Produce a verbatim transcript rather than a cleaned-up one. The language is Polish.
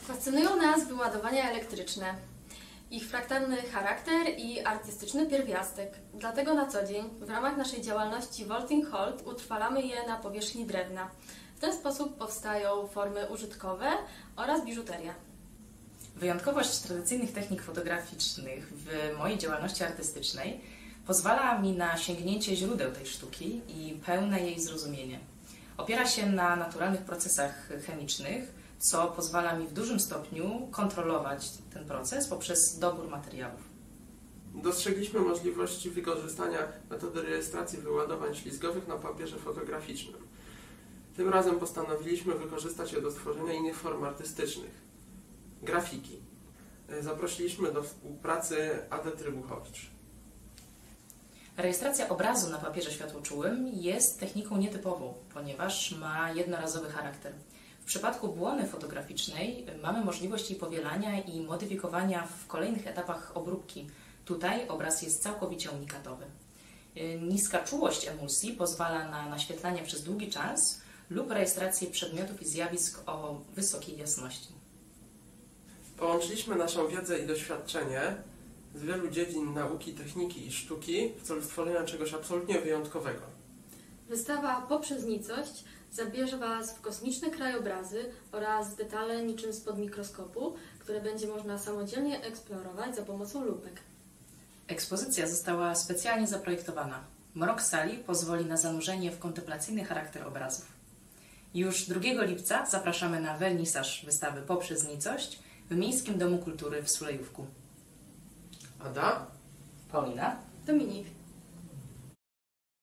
Fascynują nas wyładowania elektryczne, ich fraktalny charakter i artystyczny pierwiastek. Dlatego na co dzień w ramach naszej działalności Vaulting Hold utrwalamy je na powierzchni drewna. W ten sposób powstają formy użytkowe oraz biżuteria. Wyjątkowość tradycyjnych technik fotograficznych w mojej działalności artystycznej pozwala mi na sięgnięcie źródeł tej sztuki i pełne jej zrozumienie. Opiera się na naturalnych procesach chemicznych, co pozwala mi w dużym stopniu kontrolować ten proces poprzez dobór materiałów. Dostrzegliśmy możliwości wykorzystania metody rejestracji wyładowań ślizgowych na papierze fotograficznym. Tym razem postanowiliśmy wykorzystać je do stworzenia innych form artystycznych – grafiki. Zaprosiliśmy do współpracy Adę Trybuchowicz. Rejestracja obrazu na papierze światłoczułym jest techniką nietypową, ponieważ ma jednorazowy charakter. W przypadku błony fotograficznej mamy możliwość jej powielania i modyfikowania w kolejnych etapach obróbki. Tutaj obraz jest całkowicie unikatowy. Niska czułość emulsji pozwala na naświetlanie przez długi czas lub rejestrację przedmiotów i zjawisk o wysokiej jasności. Połączyliśmy naszą wiedzę i doświadczenie z wielu dziedzin nauki, techniki i sztuki w celu stworzenia czegoś absolutnie wyjątkowego. Wystawa Poprzez nicość zabierze Was w kosmiczne krajobrazy oraz detale niczym spod mikroskopu, które będzie można samodzielnie eksplorować za pomocą lupek. Ekspozycja została specjalnie zaprojektowana. Mrok sali pozwoli na zanurzenie w kontemplacyjny charakter obrazów. Już drugiego lipca zapraszamy na wernisaż wystawy Poprzez nicość w Miejskim Domu Kultury w Sulejówku. Ada? Paulina? Dominik.